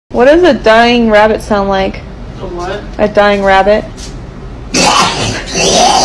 What does a dying rabbit sound like? A what? A dying rabbit.